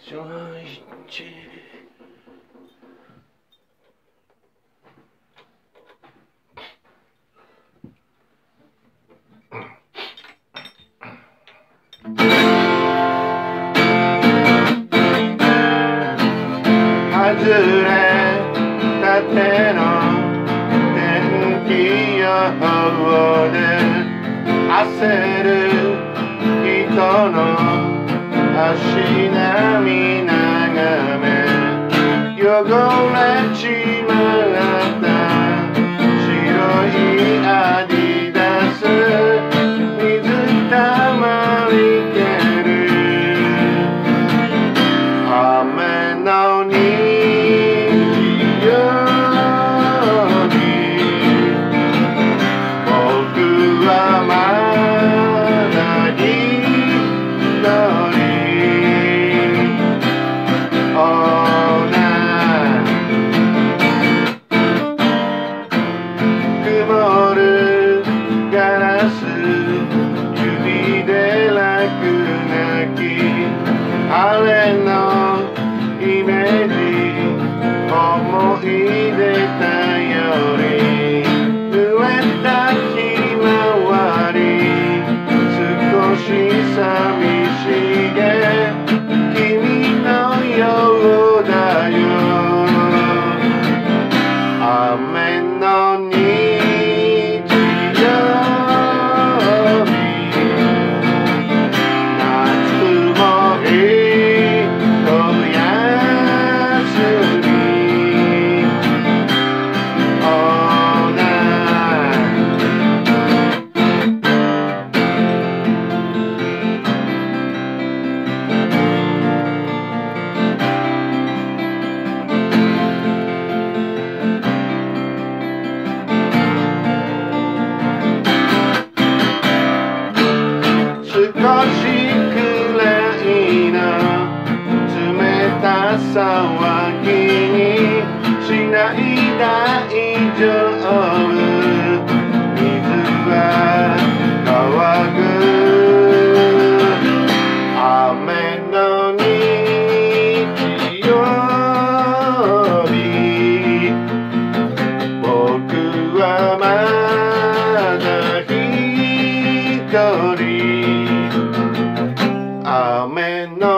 正一外れたての天気予報で焦る人の足並み眺め汚れちまった白いアディダス水たまりける雨の日曜日僕はまだ一人曇るガラス指で楽なきあれのイメージ思い出たより濡れたひまわり少し寂しげ君のようだよ雨の日曜日夏も一休みall night少しくらいの冷たさは気にしない大丈夫水は乾く雨の日曜日僕はまだ一人雨の